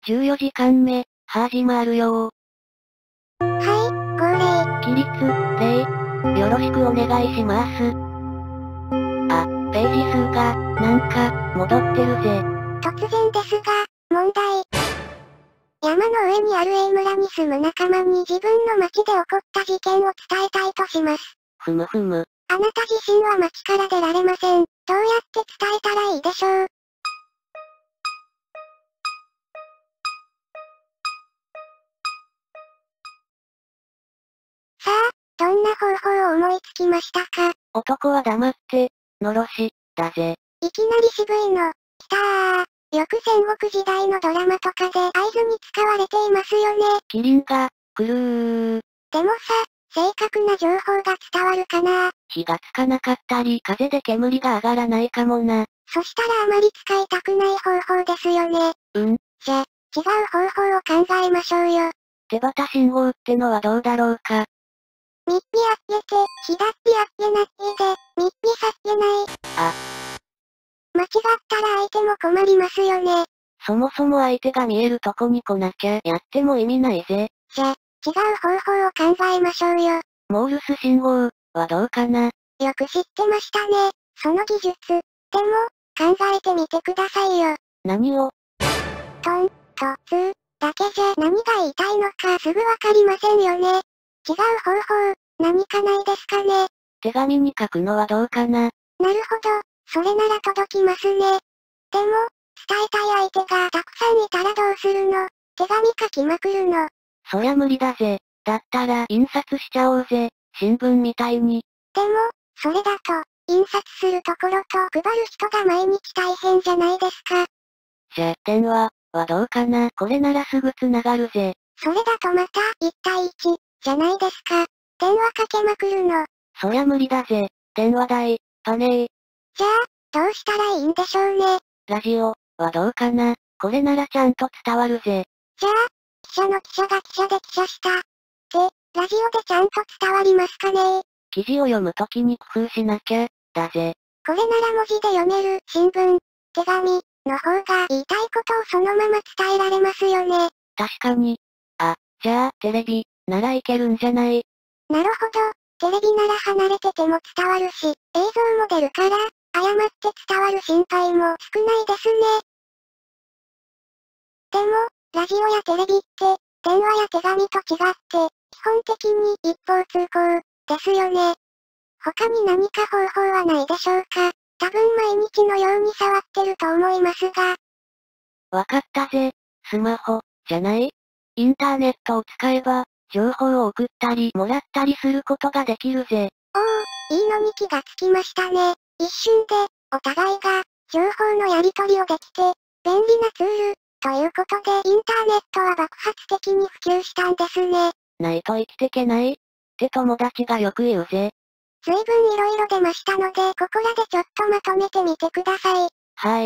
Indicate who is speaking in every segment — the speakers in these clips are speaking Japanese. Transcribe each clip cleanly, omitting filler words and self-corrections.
Speaker 1: 14時間目、始まるよ
Speaker 2: はい、号令。
Speaker 1: 起立、礼。よろしくお願いします。あ、ページ数が、なんか、戻ってるぜ。
Speaker 2: 突然ですが、問題。山の上にある A 村に住む仲間に自分の町で起こった事件を伝えたいとします。
Speaker 1: ふむふむ。
Speaker 2: あなた自身は町から出られません。どうやって伝えたらいいでしょう。さあ、どんな方法を思いつきましたか。
Speaker 1: 男は黙って、のろし、だぜ。
Speaker 2: いきなり渋いの。きたー。よく戦国時代のドラマとかで合図に使われていますよね。
Speaker 1: キリンが、来るー。
Speaker 2: でもさ、正確な情報が伝わるかな。
Speaker 1: 火がつかなかったり、風で煙が上がらないかもな。
Speaker 2: そしたらあまり使いたくない方法ですよね。じゃ、違う方法を考えましょうよ。
Speaker 1: 手旗信号ってのはどうだろうか。
Speaker 2: みっぴあっけて、ひだっぴあっけなっぴで、みっぴさっけない。
Speaker 1: あ。
Speaker 2: 間違ったら相手も困りますよね。
Speaker 1: そもそも相手が見えるとこに来なきゃやっても意味ないぜ。
Speaker 2: じゃ、違う方法を考えましょうよ。
Speaker 1: モールス信号、はどうかな。
Speaker 2: よく知ってましたね、その技術。でも、考えてみてくださいよ。
Speaker 1: 何を
Speaker 2: トン、と、ツ、だけじゃ何が言いたいのかすぐわかりませんよね。違う方法、何かないですかね。
Speaker 1: 手紙に書くのはどうかな。
Speaker 2: なるほど、それなら届きますね。でも、伝えたい相手がたくさんいたらどうするの。手紙書きまくるの。
Speaker 1: そりゃ無理だぜ。だったら印刷しちゃおうぜ。新聞みたいに。
Speaker 2: でも、それだと、印刷するところと配る人が毎日大変じゃないですか。
Speaker 1: じゃ、電話、はどうかな。これならすぐ繋がるぜ。
Speaker 2: それだとまた、1対1、じゃないですか。電話かけまくるの。
Speaker 1: そりゃ無理だぜ。電話代、パネー。
Speaker 2: じゃあ、どうしたらいいんでしょうね。
Speaker 1: ラジオ、はどうかな。これならちゃんと伝わるぜ。
Speaker 2: じゃあ、記者の記者が記者で記者した。で、ラジオでちゃんと伝わりますかね。
Speaker 1: 記事を読むときに工夫しなきゃ、だぜ。
Speaker 2: これなら文字で読める、新聞、手紙、の方が言いたいことをそのまま伝えられますよね。
Speaker 1: 確かに。あ、じゃあ、テレビ、ならいけるんじゃない。
Speaker 2: なるほど、テレビなら離れてても伝わるし、映像も出るから、誤って伝わる心配も少ないですね。でも、ラジオやテレビって、電話や手紙と違って、基本的に一方通行、ですよね。他に何か方法はないでしょうか。多分毎日のように触ってると思いますが。
Speaker 1: わかったぜ。スマホ、じゃない？インターネットを使えば、情報を送ったりもらったりすることができるぜ。
Speaker 2: おお、いいのに気がつきましたね。一瞬で、お互いが、情報のやり取りをできて、便利なツール、ということでインターネットは爆発的に普及したんですね。
Speaker 1: ないと生きてけないって友達がよく言うぜ。
Speaker 2: 随分いろいろ出ましたのでここらでちょっとまとめてみてください。
Speaker 1: はい。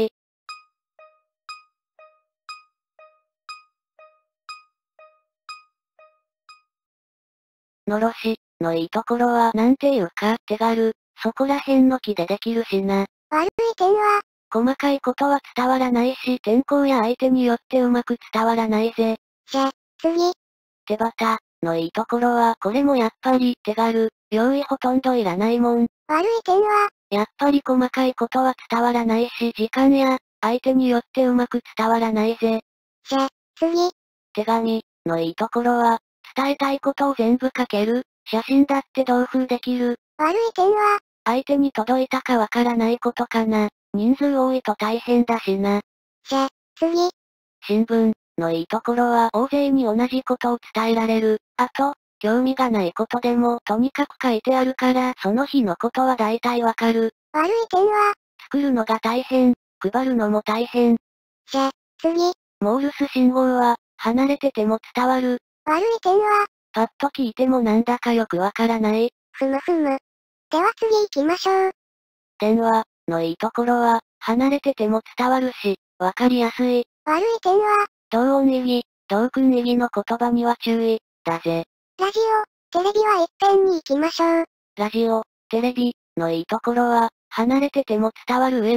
Speaker 1: のろし、のいいところはなんていうか手軽、そこら辺の木でできるしな。
Speaker 2: 悪い点は、
Speaker 1: 細かいことは伝わらないし天候や相手によってうまく伝わらないぜ。
Speaker 2: じゃ、次。
Speaker 1: 手旗、のいいところはこれもやっぱり手軽、用意ほとんどいらないもん。
Speaker 2: 悪い点は、
Speaker 1: やっぱり細かいことは伝わらないし時間や、相手によってうまく伝わらないぜ。
Speaker 2: じゃ、次。
Speaker 1: 手紙、のいいところは、伝えたいことを全部書ける、写真だって同封できる。
Speaker 2: 悪い点は、
Speaker 1: 相手に届いたかわからないことかな。人数多いと大変だしな。
Speaker 2: じゃ、次。
Speaker 1: 新聞、のいいところは大勢に同じことを伝えられる。あと、興味がないことでもとにかく書いてあるからその日のことは大体わかる。
Speaker 2: 悪い点は、
Speaker 1: 作るのが大変、配るのも大変。
Speaker 2: じゃ、次。
Speaker 1: モールス信号は、離れてても伝わる。
Speaker 2: 悪い点は、
Speaker 1: パッと聞いてもなんだかよくわからない。
Speaker 2: ふむふむ。では次行きましょう。
Speaker 1: 電話、のいいところは、離れてても伝わるし、わかりやすい。
Speaker 2: 悪い点は、
Speaker 1: 同音異義、同訓異義の言葉には注意、だぜ。
Speaker 2: ラジオ、テレビは一遍に行きましょう。
Speaker 1: ラジオ、テレビ、のいいところは、離れてても伝わる上に、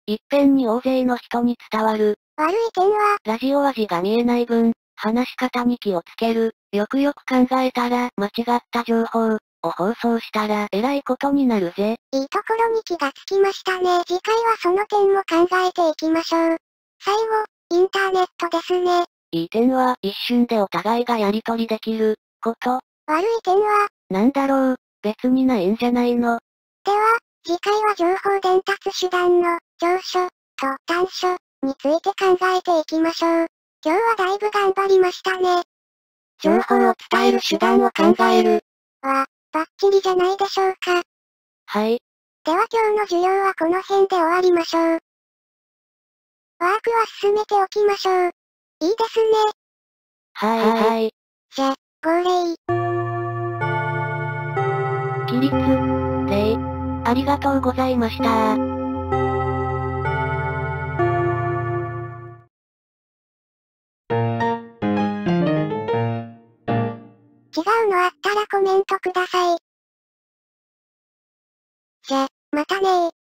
Speaker 1: いっぺんに大勢の人に伝わる。
Speaker 2: 悪い点は、
Speaker 1: ラジオは字が見えない分、話し方に気をつける。よくよく考えたら、間違った情報を放送したら、えらいことになるぜ。
Speaker 2: いいところに気がつきましたね。次回はその点も考えていきましょう。最後、インターネットですね。
Speaker 1: いい点は、一瞬でお互いがやり取りできる、こと。
Speaker 2: 悪い点は、
Speaker 1: なんだろう、別にないんじゃないの。
Speaker 2: では、次回は情報伝達手段の、長所、と短所、について考えていきましょう。今日はだいぶ頑張りましたね。
Speaker 1: 情報を伝える手段を考える。
Speaker 2: は、バッチリじゃないでしょうか。
Speaker 1: はい。
Speaker 2: では今日の授業はこの辺で終わりましょう。ワークは進めておきましょう。いいですね。
Speaker 1: はい。
Speaker 2: じゃ、号令。
Speaker 1: 起立、礼。ありがとうございました。
Speaker 2: 違うのあったらコメントください。じゃ、またねー。